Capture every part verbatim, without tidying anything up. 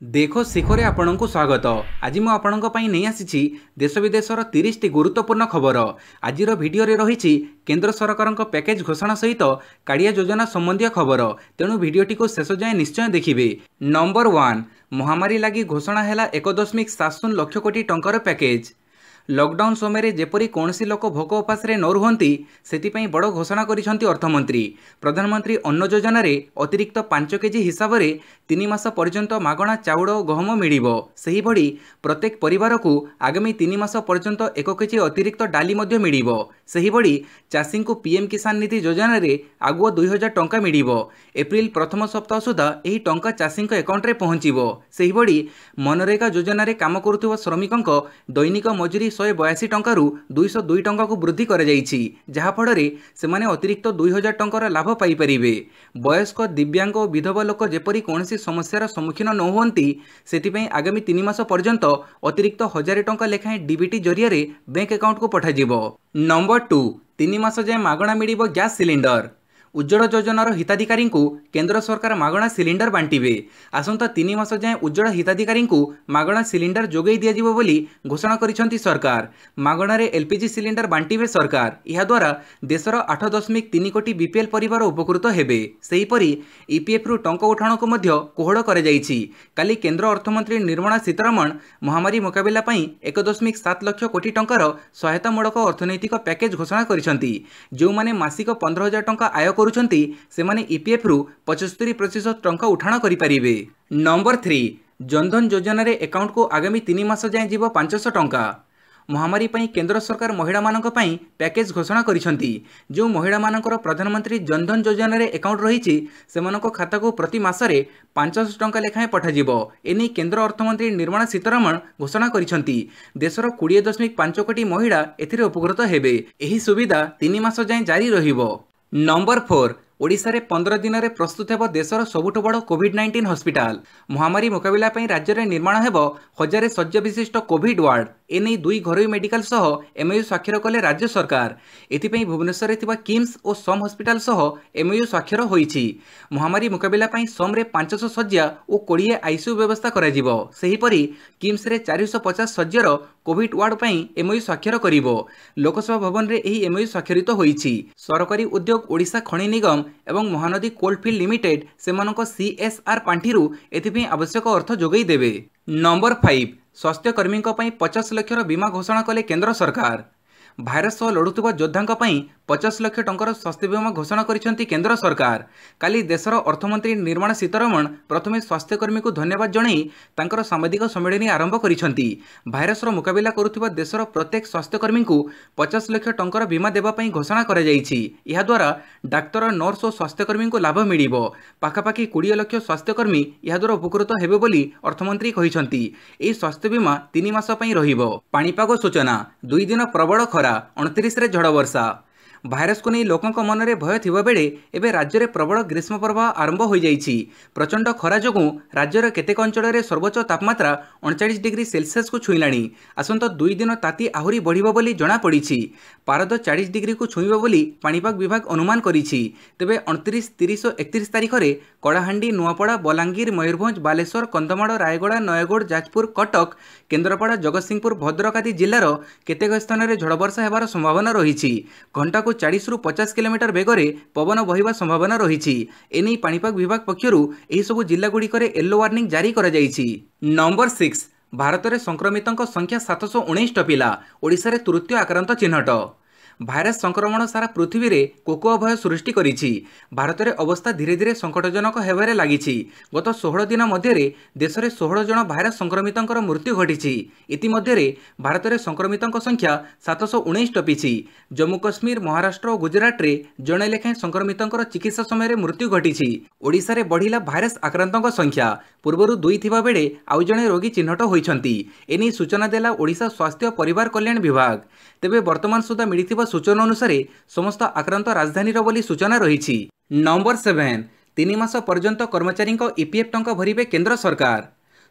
देखो शिखरे आपण को स्वागत। आज मु आपण नहीं आसी देश विदेशर तीस टी गुरुत्वपूर्ण खबर। आज भिडियो रही केंद्र सरकार पैकेज घोषणा सहित काड़िया योजना संबंधी खबर, तेणु भिडियोटी को शेष जाए निश्चय देखिए। नंबर वन, महामारी लगी घोषणा है एक दशमिक सात शून्य लक्ष कोटी टंकार पैकेज। लॉकडाउन समय जेपरी कौनसी लोक भोक उपास न रुहंती सेतिपई बड़ घोषणा करिसेंती अर्थमंत्री। प्रधानमंत्री अन्न योजना रे अतिरिक्त पांच केजी हिसाब से तीन मास पर्यंत मागणा चाउल और गहम मिलिबो। सेही भड़ी प्रत्येक परिवार को आगामी तीन मास पर्यंत एक केजी अतिरिक्त डाली मध्य मिलिबो। सेही भड़ी चाषी को पीएम किसान निधि योजना रे आगुआ दुई हजार टंका मिलिबो। एप्रिल प्रथम सप्ताह सुधा यही टंका चाषी अकाउंट रे पहुंचीबो। सेही भड़ी मनरेगा योजना रे काम करुवा श्रमिकंक दैनिक मजूरी शहे बयासी टंकार दुईश दुई टंका को वृद्धि कर जहाँफल से अतिरिक्त दुई हजार टंकार लाभ पाइपर। वयस्क दिव्यांग और विधवा लोक जेपरी कौन समस्यार सम्मुखीन न हुंती से आगामी तीन मास पर्यंत अतिरिक्त हजार टंका लेखाएं डीबीटी जरिया बैंक अकाउंट को पठाଯିब। नंबर टू, तीन मास जाए मागणा मिलिबो गैस सिलिंडर। उज्ज्वला योजनार हिताधिकारी को केंद्र सरकार मागणा सिलिंडर बांटिबे। आसंता तीन मास जाए उज्ज्वला हिताधिकारी को मागणा सिलिंडर जोगई दियाजिबो बोली घोषणा करिसेंती सरकार। मागणार एलपीजी सिलिंडर बांटिबे सरकार। यह द्वारा देशर आठ दशमिक तीन कोटी बीपीएल परिवार उपकृत हेबे। सेहीपरि ईपीएफ रु टंका उठाण को मध्य कोहड़ कर जाइछि। काली केंद्र अर्थमंत्री निर्मला सीतारमण महामारी मुकाबिला पई एक दशमिक सात लक्ष कोटी टंकार सहायतामूलक अर्थनैतिक पैकेज घोषणा करिसेंती। जो माने मासिक पंद्रह हजार टंका आय करुछंती सेमाने ईपीएफ रु पचहत्तर प्रतिशत टंका उठाण करि परिबे। नंबर थ्री, जनधन योजना रे अकाउंट को आगामी तीन मास जाए जीव पांच सौ टंका। महामारी पई केंद्र सरकार महिला मानक पई पैकेज घोषणा करिसेंती। जो महिला मानकर प्रधानमंत्री जनधन योजना रे अकाउंट रहिछि सेमानक खाता को प्रति मासरे पांच सौ टंका लेखाएं पठाजिबो। एनी केंद्र अर्थमंत्री निर्मला सीतारमण घोषणा करिसेंती। देशर बीस दशमिक पांच कोटी महिला एथिरे उपकृत हेबे। एही सुविधा तीन मास जाए जारी रहिबो। नंबर फोर, ओडिशा रे पंद्रह दिन में प्रस्तुत हेब देशर सबुठ बड़ कोविड नाइंटीन हॉस्पिटल। महामारी मुकाबिला पई राज्य में निर्माण हेब हजार शଯ୍या विशिष्ट कोविड वार्ड। एने दुई घरोई मेडिकल सह एमओयू स्वाक्षर कले राज्य सरकार। एथिपई भुवनेश्वर रे थिबा किम्स और सम हॉस्पिटल सह एमओयू स्वाक्षर होईछि। महामारी मुकाबिला पई सम रे पांच सौ शଯ୍या और बीस आईसीयू व्यवस्था करा जिवो। सेहीपरि किम्स रे चार सौ पचास शଯ୍यार कोविड वार्ड पई एमओयू स्वाक्षर करिवो। लोकसभा भवन रे एही एमओयू स्वाक्षरित होईछि। सरकारी उद्योग ओडिशा खनि निगम एवं महानदी कोलफिल्ड लिमिटेड सेमानक सीएसआर पांठिरु एथिपई आवश्यक अर्थ जोगई देबे। नंबर फाइव, स्वास्थ्यकर्मी पचास लक्षर बीमा घोषणा कले केंद्र सरकार। भाइरस सह लड़ुवा योद्धा पचास लक्ष टंकार स्वास्थ्य बीमा घोषणा करिसेंती केंद्र सरकार। काली देशर अर्थमंत्री निर्मला सीतारमण प्रथमे स्वास्थ्यकर्मी को धन्यवाद जणाई तांकर साम्बादिक सम्मेलन आरंभ करिसेंती। भाइरसर मुकाबिला करुथिबा देशर प्रत्येक स्वास्थ्यकर्मी को पचास लक्ष टंकार बीमा देबा पई घोषणा करा जाइछि। यह द्वारा डाक्तर, नर्स और स्वास्थ्यकर्मी को लाभ मिलिबो। पाखापाखि बीस लक्ष स्वास्थ्यकर्मी यह द्वारा उपकृत हेबे बोली अर्थमंत्री कहिसेंती। एही स्वास्थ्य बीमा तीन मास पई रहिबो। पाणीपाग सूचना, दुई दिन प्रबल खरा, उनतीस रे झड़ वर्षा। भाइरस को नहीं लोकों मन में भय थिबा बेले एबे राज्य में प्रबल ग्रीष्म प्रवाह आरंभ हो जाइछि। प्रचंड खरा जोगु राज्यर केतेक अंचल में सर्वोच्च तापमात्रा उनचास डिग्री सेल्सियस को छुईलाणी। आसंता दुई दिन ताती आहुरी बढ़िबो बोली जणा पड़िछि। पारद चालीस डिग्री को छुईबो बोली पाणीपाग विभाग अनुमान करिछि। तेबे उनतीस, तीस और एकतीस तारीख में कलाहांडी, नुआपड़ा, बलांगीर, मयूरभंज, बालेश्वर, कंधमाल, रायगड़ा, नयगढ़, जाजपुर, कटक, केन्द्रापड़ा, जगतसिंहपुर, भद्रक आदि जिलार केतेक स्थान में झड़ वर्षा हेबार संभावना रही। घंटा को चालीस रु पचास किलोमीटर बेगरे पवन बहिबा संभावना रही। एने पाणीपाग विभाग पक्षरु एही सबु जिला गुड़िकर येलो वार्निंग जारी करा जाइछि। नंबर सिक्स, भारत में संक्रमितों संख्या सात सौ उन्नीस टपिला। ओडिशा रे तृतीय आक्रांत चिन्हट। भाइरस संक्रमण सारा पृथ्वी रे कोकोआ भय सृष्टि करिछि। भारत में अवस्था धीरे धीरे संकटजनक हेबारे लागिछि। गत सोलह दिन मध्य देश में सोलह जन भाइरस संक्रमितों मृत्यु घटी। इतिमध्य भारत में संक्रमितों संख्या सात सौ उन्नीस टपिछि। जम्मू कश्मीर, महाराष्ट्र और गुजरात रे जणे लेखाएं संक्रमितों चिकित्सा समय मृत्यु घटी। ओडिशा रे बढ़िला भाइरस आक्रांतों संख्या। पूर्वर दुई थिबा बेले आउ जणे रोगी चिन्हट होइछंती। एनी सूचना देला ओडिशा स्वास्थ्य परिवार कल्याण विभाग। तेबे वर्तमान सुधा मिलिथिबा सूचना अनुसार समस्त आक्रांत राजधानी बोली सूचना रही। नंबर सेवेन, तीन मास पर्यंत कर्मचारी ईपीएफ टंका भरिबे केंद्र सरकार।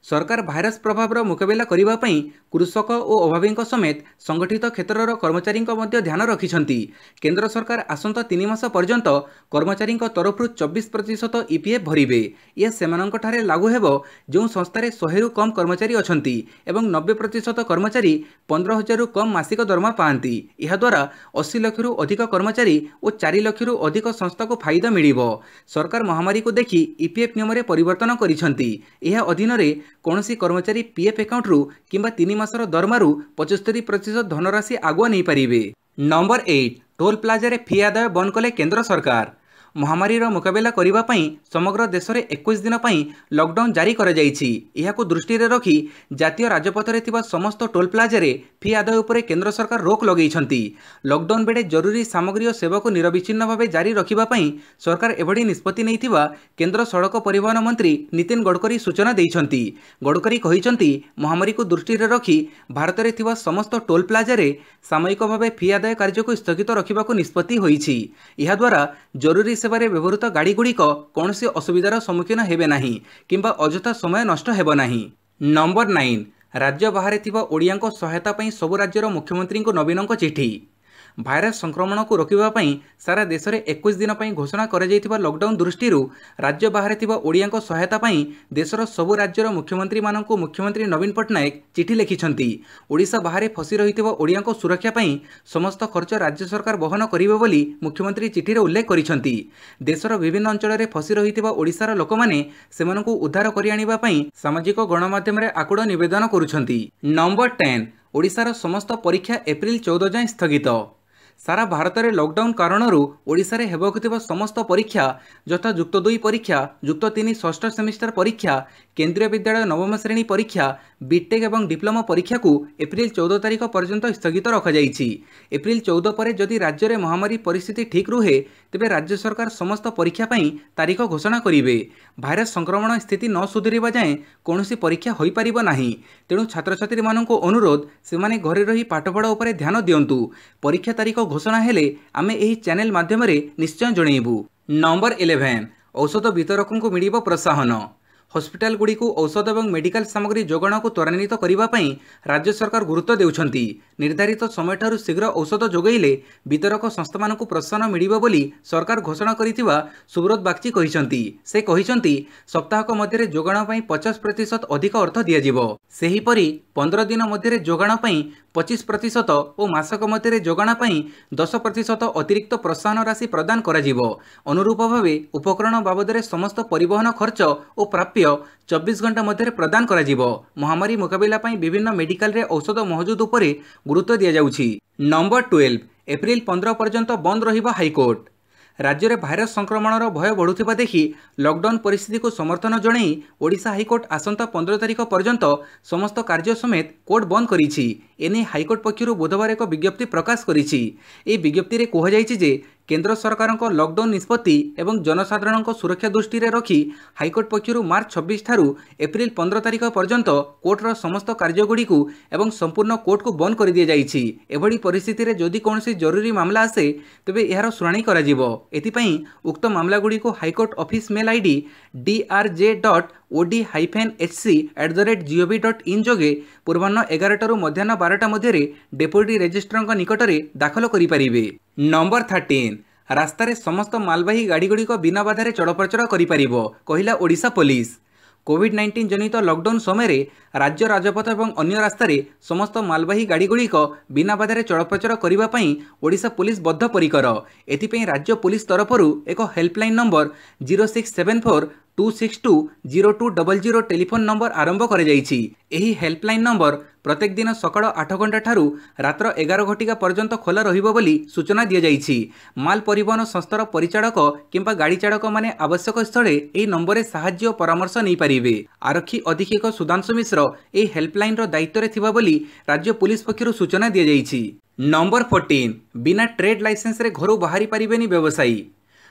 सरकार भाइरस प्रभाव मुकाबिला करने पर कृषक और अभावी समेत संगठित क्षेत्र कर्मचारी ध्यान रखिंट। केंद्र सरकार आसंता तीन मास पर्यंत कर्मचारी तरफ चौबीस प्रतिशत ईपीएफ भरिबे। यह सेमानंकठारे लागू हेबो जो संस्थार सौ कम कर्मचारी अछंती एवं नब्बे प्रतिशत कर्मचारी पंद्रह हजार कम मासिक दरमा पाती। यह द्वारा अस्सी लाख अधिक कर्मचारी और चार लाख अधिक संस्था को फायदा मिलिबो। सरकार महामारी को देखि ईपीएफ नियम में परिवर्तन करिसंती। यह अधीन रे कौनसी कर्मचारी पीएफ अकाउंट रु किंबा तीन मासर दरमारू पचहत्तर प्रतिशत धनराशि आगुआ नहीं पारिबे। नंबर एट, टोल प्लाजा रे फी आदाय बंद कले केंद्र सरकार। महामारीर मुकाबिला करिबा पई समग्र देश में इक्कीस दिन पई लॉकडाउन जारी करा जायछि। एहाकु दृष्टि रे रखी जातीय राजपथ रे थिबा समस्त टोल प्लाजा रे फी आदाय उपरे केंद्र सरकार रोक लगेइछंती। लॉकडाउन बेडे जरूरी सामग्री और सेवा को निरविच्छिन्न भावे जारी रखिबा पई सरकार एभडी निष्पत्ति नैथिबा केंद्र सड़क परिवहन मंत्री नितिन गडकरी सूचना दैछंती। गडकरी कहिछंती महामारी को दृष्टि रे रखी भारत रे थिबा समस्त टोल प्लाजा रे सामयिक भावे फी आदाय कार्य को स्थगित रखिबा को निष्पत्ति होईछि। एहा द्वारा जरूरी सेवारे व्यवहृत गाड़ी गुड़िक कौन से असुविधार सम्मुखीन हेबे नहीं किंबा अଯଥା समय नष्ट हेबो नहीं। नंबर नाइन, राज्य बाहर थिबा ओडियांको सहायता पई सबु राज्यर मुख्यमंत्री को नवीनों चिठी। भाइरस संक्रमण को रोकवा पई सारा देश में इक्कीस दिन पई घोषणा करा जायथिबा लॉकडाउन दृष्टि राज्य बाहर थिबा ओडियांको सहायता पई देशर सबु राज्यर मुख्यमंत्री माननकु मुख्यमंत्री नवीन पट्टनायक चिठी लिखिछंती। ओडिशा बाहर फसी रहिथिबा ओडियांको सुरक्षा पई समस्त खर्च राज्य सरकार वहन करिवे बोली मुख्यमंत्री चिठी रे उल्लेख करिछंती। देशर विभिन्न अंचल रे फसी रहिथिबा ओडिशार लोकमाने सेमानकु उद्धार करि आनिबा पई सामाजिक गणमाध्यम रे आकुड़ निवेदन करुछंती। नंबर टेन, ओडिशार समस्त परीक्षा एप्रिल चौदह जाए स्थगित। सारा भारत में लॉकडाउन कारण ओडिशा रे हेबाकु थिबा समस्त परीक्षा यथा युक्त दुई परीक्षा, युक्त तीन षष्ठ सेमिस्टर परीक्षा, केंद्रीय विद्यालय नवम श्रेणी परीक्षा, बीटेक एवं डिप्लोमा परीक्षा को एप्रिल चौदह तारीख पर्यंत स्थगित रखा जायछि। एप्रिल चौदह पर जदि राज्य में महामारी परिस्थिति ठीक रुहे तेबे राज्य सरकार समस्त परीक्षा पई तारीख घोषणा करिवे। भाइरस संक्रमण स्थिति न सुधरिबा जाए कौनसी परीक्षा होई परिबो नाही। तेणु छात्र छात्री माननको अनुरोध सेमाने घरे रही पाठपढ़ा उपरे ध्यान दियंतु। परीक्षा तारीख घोषणा हेले आमे एही चैनल माध्यम रे निश्चय जणैबु। नंबर इलेवन, औषध वितरकों को मिलिबो प्रोत्साहन। हॉस्पिटल गुड़ी को औषध और मेडिकल सामग्री जोगाण को त्वरान्वित करने राज्य सरकार गुरुत्व देउछंती। निर्धारित समय ठारू शीघ्र औषध जोगाइले वितरक संस्था मानकु प्रोत्साहन मिलिबो बोली सरकार घोषणा करिथिबा सुब्रत बागची कहिसंती। से कहिसंती सप्ताहक मध्य जोगाण पई पचास प्रतिशत अधिक अर्थ दियाजिबो। सेहीपरि पंद्रह दिन मध्य जोगाण पई पच्चीस प्रतिशत और मासक मध्य जोगाण पई दस प्रतिशत अतिरिक्त प्रोत्साहन राशि प्रदान कराजिबो। अनुरूप भावे उपकरण बाबद समस्त परिवहन खर्च और प्राप्य चौबीस घंटा मध्य प्रदान कराजिबो। महामारी मुकाबिला पई विभिन्न मेडिकल रे औषध मौजूद उपरे गुरुत्व दिया जाउछि। नंबर ट्वेल्व, एप्रिल पंद्रह पर्यंत बंद रहिबा हाईकोर्ट। राज्य में भाइरस संक्रमणर भय बढ़ुवा देखि लॉकडाउन परिस्थिति को समर्थन जणाई ओडिशा हाईकोर्ट आसंता पंद्रह तारीख पर्यंत समस्त कार्य समेत कोर्ट बंद करिछि। एने हाईकोर्ट पक्षरु बुधवार एक विज्ञप्ति प्रकाश करिछि। ए विज्ञप्ति रे कुहाଯାଇଛି जे केंद्र सरकार लॉकडाउन निष्पत्ति एवं जनसाधारण सुरक्षा दृष्टि रे रखी हाईकोर्ट पक्षरु मार्च छब्बीस ठारू एप्रिल पंद्रह तारीख पर्यंत कोर्टर समस्त कार्यगुड़ी को एवं संपूर्ण कोर्ट को बंद कर दिया जाइछि। एभली परिस्थिति रे जदि कौनसी जरूरी मामला आसे तेबे एहार शुणाणी करा जिवो। एथिपई उक्त मामलागुड़ी को high court office mail ID D R J dot OD hyphen H C at the rate GOV dot in जोगे पूर्वाह्न एगारटू मध्याह्न बारटा मध्य डेपुटी रेजिस्ट्रार निकट में दाखल करें। नंबर थर्टीन, रास्तार समस्त मालवाही गाड़ीगुड़िक बिना बाधारे चलप्रचल कहिला ओडिशा पुलिस। कोविड नाइंटीन जनित लॉकडाउन समय राज्य राजपथ और अन्य रास्तार समस्त मालवाही गाड़ीगुड़िक बिना बाधारे चलप्रचल करने ओडिशा पुलिस बद्धपरिकर। एथिपई राज्य पुलिस तरफ एक helpline number zero six seven four two six two zero two double zero telephone number आरंभ कर हेल्पलाइन नंबर प्रत्येक दिन सकाळ आठ घंटा ठारू रात्र एगार घटिका पर्यंत खोला रहिबो बोली सूचना दिया जाइछि। माल परिवहन संस्थार परिचालक किंबा गाड़ी चालक माने आवश्यक स्थले एही नंबर साहाय्य और परामर्श नहीं पारिबे। आरक्षी अधीक्षक सुधांशु मिश्र एही हेल्पलाइन रो दायित्व रे थिबा बोली राज्य पुलिस पक्षरु सूचना दिया जाइछि। नंबर फोर्टीन, बिना ट्रेड लाइसेंस रे घरु बाहरी पारिबेनी व्यवसायी।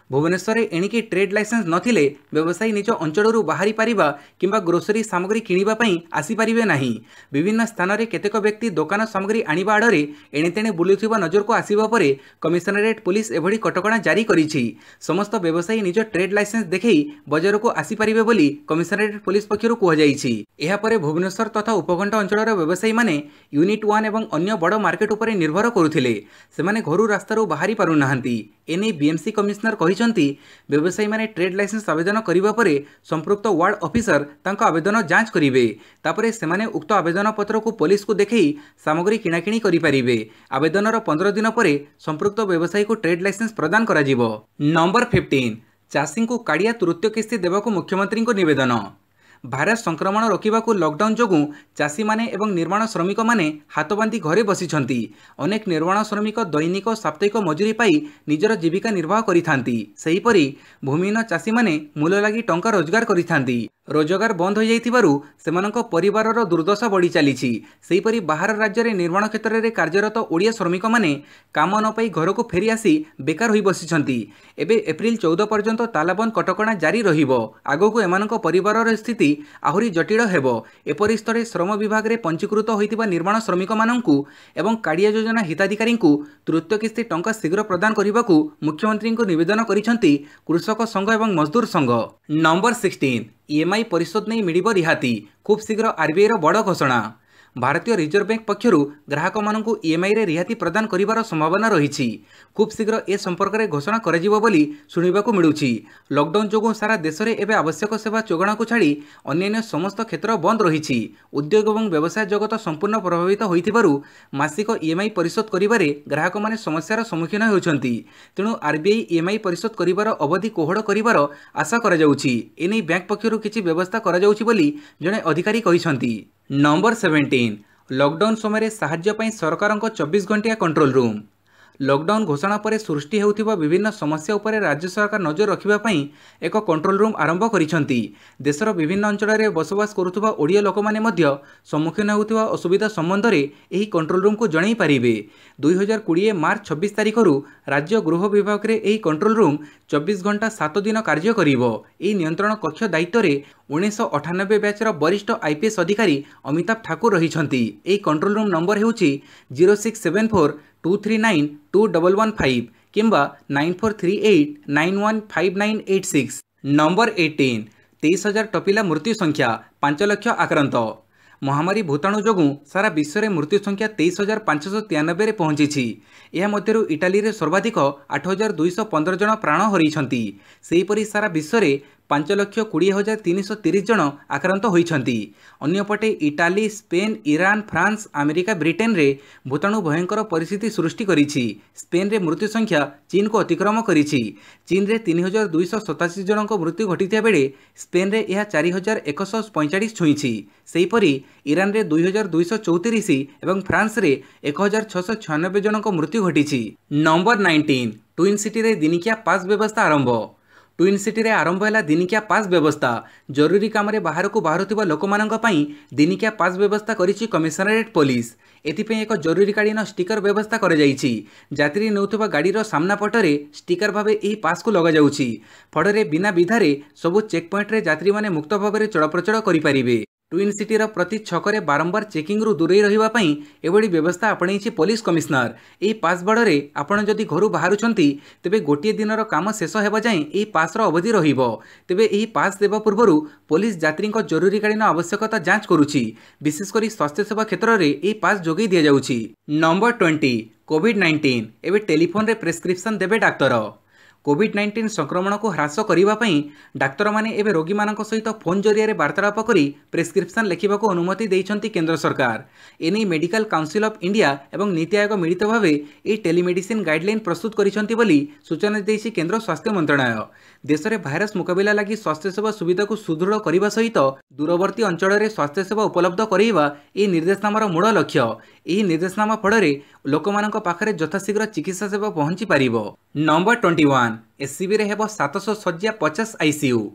भुवनेश्वर में एणिकी ट्रेड लाइसेंस नथिले व्यवसायी निज अंचल बाहरी पारिबा किंबा ग्रोसरी सामग्री किणिबा पई आसीपारिबे नाही। विभिन्न स्थान में केतेक व्यक्ति दुकान सामग्री आनिबा आड़े एणेतेणे बुलुथिबा नजर को आसिबा परे कमिशनरेट पुलिस एभली कटकणा जारी करिछि। समस्त व्यवसायी निज ट्रेड लाइसेंस देखै बजार को आसीपारिबे बोली कमिशनरेट पुलिस पक्षरु कुहाଯାଇଛି। एहा परे भुवनेश्वर तथा उपकंठ अंचलर व्यवसायी माने यूनिट वन एवं अन्य बड़ मार्केट उपरे निर्भर करुथिले, सेमाने घरु रास्तारू बाहरी पारु नाहांती। एने बीएमसी कमिशनर कहिसंती व्यवसायी माने ट्रेड लाइसेंस आवेदन करिबा परे संपृक्त वार्ड ऑफिसर तांको आवेदन जांच करिवे। तापरे सेमाने उक्त आवेदन पत्र को पुलिस को देखै सामग्री किणाकिणी करि पारिबे। आवेदनर पंद्रह दिन परे संपृक्त व्यवसायी को ट्रेड लाइसेंस प्रदान करा जिवो। नंबर फिफ्टीन, चाषी को काड़िया तृतीय किस्ती देवाकू मुख्यमंत्री को निवेदन। भाइरस संक्रमण रोकने लॉकडाउन जोगु चाषी माने एवं निर्माण श्रमिक माने हाथ बांधि घरे बसिछंती। अनेक निर्माण श्रमिक दैनिक साप्ताहिक मजूरी पाई निजर जीविका निर्वाह करिथांती। सेहीपरि भूमिहीन चाषी माने मूल लागि टंका रोजगार करिथांती। रोजगार बंद हो जाइथिबारु सेमानक परिवारर दुर्दशा बढ़ी चलीछि। सेहीपरि बाहर राज्य रे निर्माण क्षेत्र में कार्यरत ओडिया श्रमिक माने काम न पाई घर को फेरी आसी बेकार होई बसिछंती। एबे एप्रिल चौदह पर्यंत तालाबंद कटकणा जारी रहिबो। आगोकू एमानक परिवारर स्थिति आहुरी जटिल हेबो। एपरि स्थले श्रम विभाग रे पंजीकृत होइतिबा निर्माण श्रमिक माननकू एवं काड़िया योजना हिताधिकारी तृतीय किस्ती टंका शीघ्र प्रदान करने मुख्यमंत्री को निवेदन करिसेंती कृषक संघ एवं मजदूर संघ। नंबर सिक्सटीन, ईएमआई परिशोध नहीं मिलिबो रिहाती, खूब शीघ्र आरबीआई रो बड़ घोषणा। भारतीय रिजर्व बैंक पक्षरु ग्राहक मानकू ईएमआई रे रिहाती प्रदान करिवार संभावना रहिछि। खूब शीघ्र ए संपर्क में घोषणा कराजिबो बोली सुनिबाकू मिलुछि। लॉकडाउन जोगु सारा देश में एवं आवश्यक सेवा जोगाण को छाड़ी अन्य समस्त क्षेत्र बंद रहिछि। उद्योग और व्यवसाय जगत संपूर्ण प्रभावित होइथिबारु मासिक ईएमआई परिशोध करिबारे ग्राहक माने समस्यार सम्मुखीन होउछंती। तेणु आरबीआई ईएमआई परिशोध करिवार अवधि कोहड़ करिवार आशा करा जाउछि। एनै बैंक पक्षरु किछि व्यवस्था करा जाउछि बोली जणे अधिकारी कहिसंती। नंबर सेवेन्टीन, लॉकडाउन समय साहाय्य पई सरकारक चौबीस घंटिया कंट्रोल रूम। लॉकडाउन घोषणा पर सृष्टि होउथिबा विभिन्न समस्या उपरे राज्य सरकार नजर रखिबा पई एक कंट्रोल रूम आरंभ करिसंती। देशर विभिन्न अंचल में बसवास करुथिबा ओडिया लोक माने मध्य सम्मुखीन होउथिबा असुविधा संबंध में एही कंट्रोल रूम को जणाई पारिबे। दुई हजार कोड़े मार्च छब्बीस तारिख राज्य गृह विभाग में एही कंट्रोल रूम चौबीस घंटा सात दिन कार्य करिवो। एही नियंत्रण कक्ष दायित्व में उन्नीस अठानबे बैचर वरिष्ठ आईपीएस अधिकारी अमिताभ ठाकुर रहिछंती। एही कंट्रोल रूम नंबर हेउछि zero six seven four two three nine two one one five किंबा nine four three eight nine one five nine eight six. Number eighteen, तेईस हजार टपिला मृत्यु संख्या, पांच लक्ष आक्रांत। महामारी भूताणु जोगु सारा विश्व में मृत्यु संख्या तेईस हजार पांचश तिरानबे पहुंची। यह मध्यरु इटाली रे सर्वाधिक आठ हजार दुईश पंद्रह जन प्राण हरइछंती। सेहीपरि सारा विश्व में पांच लक्ष कोड़े हजार तीन सौ तीस जन आक्रांत होइछंती। अन्यपटे Italy, Spain, Iran, France, America, Britain रे भूताणु भयंकर परिस्थिति सृष्टि करिछि। स्पेन रे मृत्यु संख्या चीन को अतिक्रम करिछि। चीन रे तीन हजार दुईश सतासी जन मृत्यु घटिथिया बेले स्पेन रे यह चार हजार एकश पैंचाश छुईछि। सेहीपरि ईरान रे दुई हजार दुईश चौतीस एवं फ्रांस रे एक हजार छश छयानबे जन मृत्यु घटिछि। नंबर नाइंटीन, ट्विन सिटी रे दिनिकिया पास व्यवस्था आरंभ। ट्विन सिटी रे आरंभ है दिनिकिया पास व्यवस्था। जरूरी काम बाहर को बाहर लोक दिनिकिया पास व्यवस्था करिछि कमिशनरेट पुलिस। एथिपे एक जरूरीकालीन स्टिकर व्यवस्था कर यात्री नेउथबा गाड़ीर सामना पटरे स्टिकर भाव यही पास को लगा जाउछि। फଳରେ बिना विधारे सबु चेक पॉइंट रे यात्री माने मुक्त भाव में चलप्रचल करिपारिबे। ट्विन सिटीर प्रति छकरे बारंबार चेकिंग रु दूरे रहिबा पई एभली व्यवस्था आपणैछि पुलिस कमिशनर। एही पास बड़े आपण जदि घर बाहरुछंती तेबे गोटे दिनर काम शेष हेबा जाए एही पासर अवधि रहिबो। तेबे एही पास देबा पूर्वरु पुलिस यात्रीक जरूरीकालीन आवश्यकता जांच करुछि। विशेषकर स्वास्थ्य सेवा क्षेत्र में एही पास जोगै दिया जाउछि। नंबर ट्वेंटी, कोविड नाइंटीन एवं टेलीफोन रे प्रेस्क्रिप्शन देबे डाक्तर। कोविड नाइंटीन संक्रमण को ह्रास करने डाक्तर माने एवं रोगी मानक सहित फोन जरिया वार्तालाप करी प्रेस्क्रिप्शन लिखा अनुमति देइछंती केंद्र सरकार। एने मेडिकल काउंसिल ऑफ इंडिया एवं नीति आयोग मिलित भाव ये टेलीमेडिसिन गाइडलाइन प्रस्तुत करिसेंती बोली सूचना देइछि केंद्र स्वास्थ्य मंत्रालय। देश में भाइरस मुकाबला लगी स्वास्थ्य सेवा सुविधा को सुदृढ़ करने सहित दूरवर्ती अंचल में स्वास्थ्य सेवा उपलब्ध कराइबा ये निर्देशनामार मूल लक्ष्य। यह निर्देशनामा फल लोकमानक पाखरे यथाशीघ्र चिकित्सा सेवा पहुंची पारिबो। नंबर ट्वेंटी वन, एससीबी रे हेबो सातश शଯ୍ୟା पचास आईसीयू।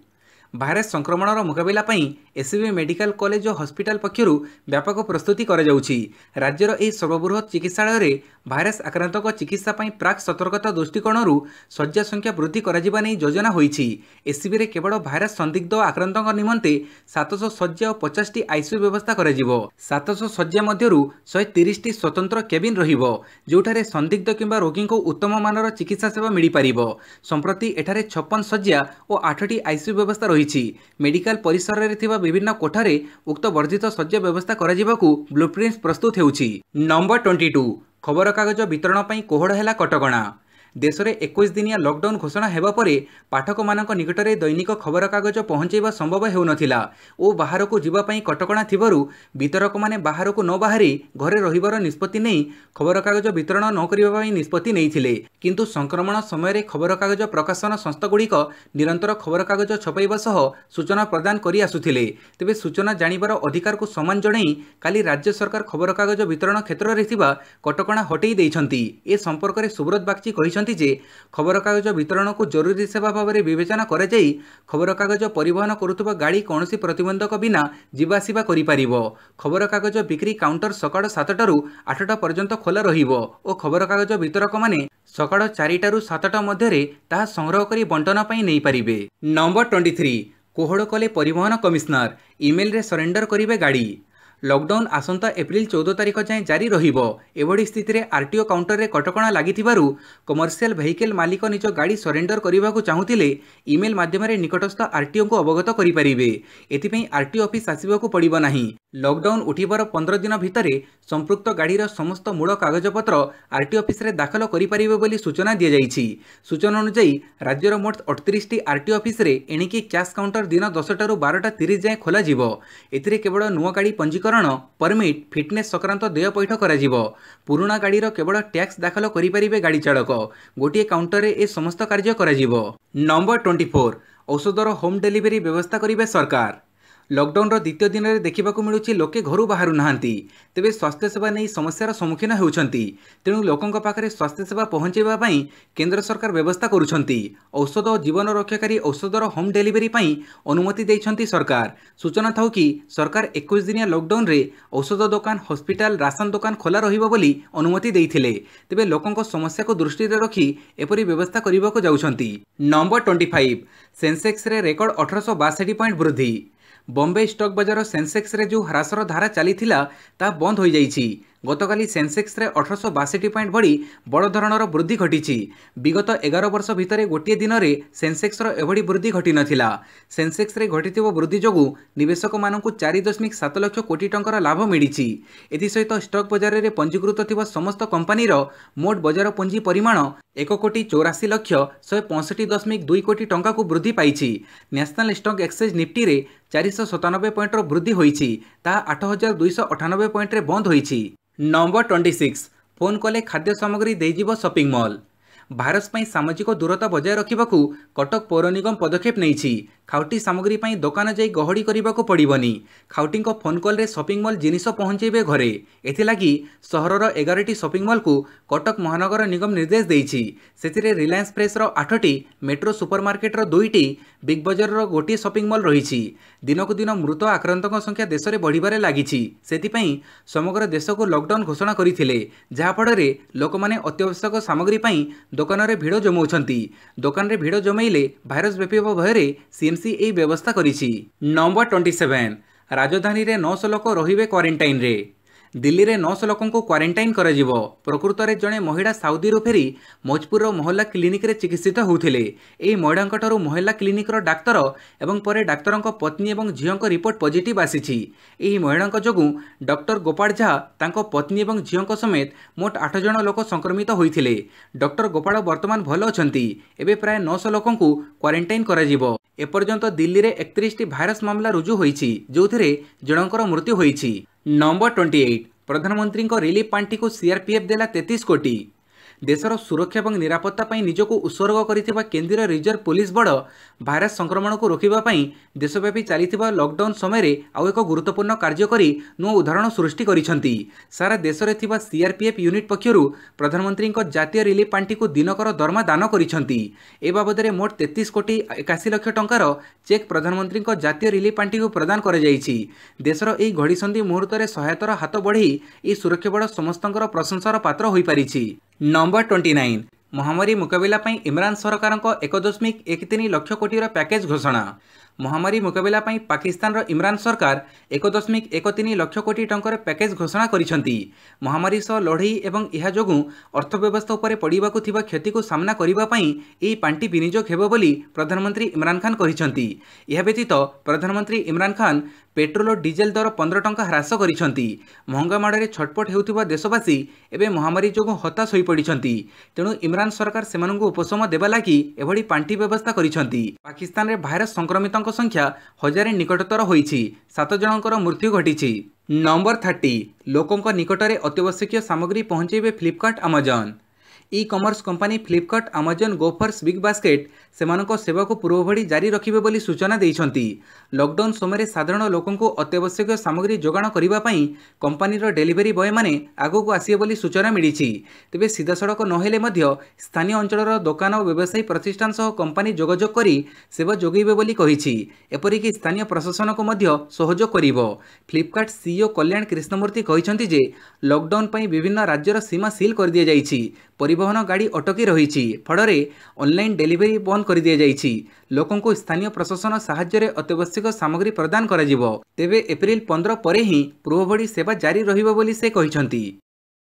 भाइरस संक्रमणर मुकाबला एससीबी मेडिकल कॉलेज और हॉस्पिटल पक्षर व्यापक प्रस्तुति राज्यर यह सर्वबृहत चिकित्सालय भाइरस आक्रांतों चिकित्सा प्राक सतर्कता दृष्टिकोण शज्या संख्या वृद्धि कर योजना होईछि। एससीबी रे केवल भाइरस संदिग्ध आक्रांतों निमंते सातश शज्या और पचास टी आईसीयू व्यवस्था करा सातश शज्या मध्यरु शहे तीस टी स्वतंत्र केबिन रहिबो जोठारे संदिग्ध किंबा रोगी को उत्तम मानर चिकित्सा सेवा मिल पारिबो। संप्रति एठारे छप्पन शज्या और आठ टी आईसीयू व्यवस्था रही मेडिकल परिसर रे थिबा विभिन्न कोठारे उक्त वर्धित शज्या व्यवस्था कराजिबाकू ब्लूप्रिंट्स प्रस्तुत हेउछि। नंबर बाईस खबर कागज वितरण पई कोहड़ हैला कटकणा। देश में इक्कीस दिनिया लॉकडाउन घोषणा हेबा परे पाठक मानक निकटरे दैनिक खबर कागज पहुंचेबा संभव हेउनथिला ओ बाहर को जीवा पई कटकणा थिबारु वितरक माने बाहर को न बाहरी घरे रहिबार निष्पत्ति नै खबर कागज वितरण न करिबा पई निष्पत्ति नैथिले। किंतु संक्रमण समय खबर कागज प्रकाशन संस्था गुड़िक निरंतर खबर कागज छपाइबा सह सूचना प्रदान करि आसुथिले। तेबे सूचना जानिबार अधिकार को सम्मान जणाई काली राज्य सरकार खबर कागज वितरण क्षेत्र रे थिबा कटकणा हटेई दैछंती। ए संपर्क रे सुब्रत बागची कहिसंती जे खबर कागज वितरण को जरूरी सेवा भाव में विवेचना कर खबर कागज परिवहन करुवा गाड़ी कौन प्रतिबंधक बिना जीवासवा कर खबर कागज बिक्री काउंटर सकाळ सातटू आठटा पर्यंत खोला रहिबो और खबर कागज वितरक माने सकाळ चारिटारू सातटा मध्य ताहा संग्रह करी बंटन पई नै पारिबे। नंबर तेईस कोहड़ कले परिवहन कमिश्नर इमेल रे सरेंडर करिवे गाड़ी। लॉकडाउन आसंता एप्रिल चौदह तारिख जाए जारी रहिबो। एभड़ी स्थिति रे आरटीओ काउंटर रे कटकणा लागिथिबारु कमर्शियल वेहिकल मालिक निज गाड़ी सरेंडर करने चाहूले इमेल माध्यम रे निकटस्थ आरटीओ को अवगत करि परिबे। एथिपई आरटीओ ऑफिस आसिबाकू पड़िबो नाही। लॉकडाउन उठिबार पंद्रह दिन भितर संपृक्त गाड़ीर समस्त मूल कागजपत्र आरटीओ ऑफिस रे दाखल करि परिबे बोली सूचना दिया जाइछि। सूचना अनुसार राज्यर मोट अड़तीस टी आरटीओ ऑफिस रे एणिकी कैश काउंटर दिन दसटारू बारटा तीस जाए खोल एथिरे केवल नुआ गाड़ी पंजीकरण परमिट फिटनेस संक्रांत देय पैठ करा पुराणा गाड़ीर केवल टैक्स दाखल करें गाड़ी चालक गोटे काउंटर रे ए समस्त कार्य करा। नंबर चौबीस औषधर होम डिलीवरी व्यवस्था करेंगे सरकार। लॉकडाउन रो द्वितीय दिन में देखा मिलूँ लोके घर बाहर नहांती तेबे स्वास्थ्य सेवा नहीं समस्यार सम्मुखीन होउछंती। तेणु लोकंक पाखरे स्वास्थ्य सेवा पहुंचेबा पई केंद्र सरकार व्यवस्था करुछंती। औषध और जीवन रक्षाकारी औषधर होम डिलीवरी पई अनुमति दैछंती सरकार। सूचना थाउ कि सरकार इक्कीस दिनिया लॉकडाउन रे औषध दुकान हॉस्पिटल राशन दुकान खोला रहिबो बोली अनुमति दैथिले। तेबे लोकंक समस्या को दृष्टि रे रखी एपरि व्यवस्था करिबाको जाउछंती। नंबर पच्चीस सेंसेक्स रे रेकर्ड अठारह सौ बासठ पॉइंट वृद्धि। बॉम्बे स्टॉक बाजार सेंसेक्स रे जो ह्रासर धारा चली ता बंद हो जाइछि। गतकाली सेंसेक्स रे अठारह सौ बासठ पॉइंट बढ़ी बड़ धरणर वृद्धि घटी। विगत एगार वर्ष भितर गोटे दिन में सेंसेक्स एभली वृद्धि घटी नथिला। सेंसेक्स रे घटी वृद्धि जोगु निवेशक मानकु चार दशमिक सात लाख कोटी टंकार लाभ मिली। एसहित स्टॉक बाजार में पंजीकृत थिबा समस्त कंपानीर मोट बजार पुंजी परिमाण एक कोटी चौरासी लक्ष शहे पैंसठ दशमिक दुई कोटी टंका को वृद्धि पाई। नेशनल स्टॉक एक्सचेंज निफ्टी रे चार सौ सतानबे पॉइंट वृद्धि होईछि ताहा आठ हजार दुईश अठानबे पॉइंट रे बंद होईछि। नंबर छब्बीस फोन कले खाद्य सामग्री देजिबो शॉपिंग मॉल। भाइरस पई सामाजिक दूरता बजाय रखिबाकू कटक पौर निगम पदक्षेप नैछि। खाउटी सामग्री पई दुकान जाई गहड़ी करिबाकू पड़िबनी। खाउटी को फोन कॉल रे शॉपिंग मॉल जिनिस पहुंचेबे घरे। एथिलागी सहरर एगार टी शॉपिंग मॉल को कटक महानगर निगम निर्देश देइछि। सेथिरे रिलायंस फ्रेश रो आठ टी, मेट्रो सुपरमार्केट रो दुई टी, बिग बजार रो गोटी शॉपिंग मॉल रहिछि। दिनकू दिन मृत आक्रांतक संख्या देश में बढ़िबारे लागिछि। सेथिपई समग्र देश को लॉकडाउन घोषणा करिथिले जहा फଳରେ लोकमाने अत्यावश्यक सामग्री पई दुकान रे भिड़ जमाउछंती। दुकान रे भिड़ जमाइले भाइरस व्यापिबा भୟରେ सीएमसी एही व्यवस्था करिछि। नंबर सत्ताईस राजधानी रे नौ सौ लोक रहिबे क्वारंटाइन रे। दिल्ली रे नौ सौ लोकों को क्वारंटाइन करा जिवो। प्रकृत में जड़े महिला साउदी रू फेरी मौजपुर मोहल्ला क्लिनिक रे चिकित्सित होउथिले। एही महिलांक ठारू मोहल्ला क्लिनिक रो डाक्तर एवं परे डाक्तरंक पत्नी एवं झीओंक रिपोर्ट पॉजिटिव आसीछि। एही महिलांक जोगु डॉक्टर गोपाल झा तांको पत्नी एवं झीओंक समेत मोट आठ जण लोक संक्रमित होइथिले। डॉक्टर गोपाल वर्तमान भल अछंती। एबे प्राय नौ सौ लोकों को क्वारंटाइन करा जिवो। एपर्यंत दिल्ली रे इकतीस टी भाइरस मामला रुजु होइछि जोथिरे जणकर मृत्यु होइछि। नंबर अट्ठाईस प्रधानमंत्री को रिलीफ पांठी को सीआरपीएफ देला तैंतीस कोटी। देशर सुरक्षा और निरापत्ता पर निजक उत्सर्ग कर केंद्रीय रिजर्व पुलिस बड़ भाइरस संक्रमण को रोकने देशव्यापी चली लॉकडाउन समय आउ एक गुरुत्वपूर्ण कार्य कर नुआ उदाहरण सृष्टि करिसेंती। सारा देश में थिबा सीआरपीएफ यूनिट पक्षर प्रधानमंत्री जातीय रिलीफ पांठी को दिनकर दरमा दान करिसेंती। ए बाबद मोट तैंतीस कोटी एकाशी लक्ष टंकार चेक प्रधानमंत्री जातीय रिलीफ पांठी को प्रदान कर देशर यह घड़ीसंधि मुहूर्त में सहायतार हाथ बढ़ी यह सुरक्षा बड़ समस्त प्रशंसार पात्र हो पारिछि। नंबर ट्वेंटी नाइन महामारी मुकाबला पर इमरान सरकार एक दशमिक एक तीन लक्ष कोटी पैकेज घोषणा। महामारी मुकाबला पर पाकिस्तान इमरान सरकार एक दशमिक एक तीन लक्ष कोटी टंकार पैकेज घोषणा करिसेंती। महामारी सह लड़ई एवं यह जोगु अर्थव्यवस्था उपर पड़ाकू थिबा क्षति को सामना करिबा पई एही पांठी विनियोग हेबो बोली प्रधानमंत्री इमरान खान कहिसेंती। यह व्यतीत प्रधानमंत्री इमरान खान पेट्रोल और डीजेल दर पंद्रह टंका ह्रास करिसेंती। महंगा माड़े छटपट हेउथिबा देशवासी एवं महामारी जोगु हताश होई पड़िसेंती। तेणु इमरान सरकार सेमानंकु उपशम देबा लागि एभଳି पांठी व्यवस्था करिसेंती। पाकिस्तान रे भाइरस संक्रमित संख्या हजार निकटतर होईछि। सात जनकर मृत्यु घटी। नंबर थर्टी लोकों निकटरे अत्यावश्यक सामग्री पहुंचेबे Flipkart Amazon. E commerce company Flipkart Amazon Grofers Big Basket सेमानक सेवा को पूर्व भड़ी जारी रखिबे बोली सूचना देइछंती। लॉकडाउन समय साधारण लोकों अत्यावश्यक सामग्री जोगाण करिबा पई कंपनीर डेलीवरी बॉय माने आगो आसिए बोली सूचना मिलिछि। तेबे सीधा सड़क नहेले मध्य स्थानीय अंचलर दोकान और व्यवसायी प्रतिष्ठान सह कंपनी जोगाजोग करी सेवा जोगैबे बोली कहिछि। एपरिक स्थानीय प्रशासन को मध्य सहयोग करिवो। फ्लिपकार्ट सीईओ कल्याण कृष्णमूर्ति कहिछंती जे लॉकडाउन पई विभिन्न राज्यर सीमा सील कर दिया जाइछि। परिवहन गाड़ी अटकी रही फल ऑनलाइन डेलीवरी बंद कर दी जाइछि। लोकों को स्थानीय प्रशासन साहाय्य अत्यावश्यक सामग्री प्रदान करा जिवो। तेबे एप्रिल पंद्रह पर ही पूर्व भड़ी सेवा जारी रहिबो बोली से कहिछंती।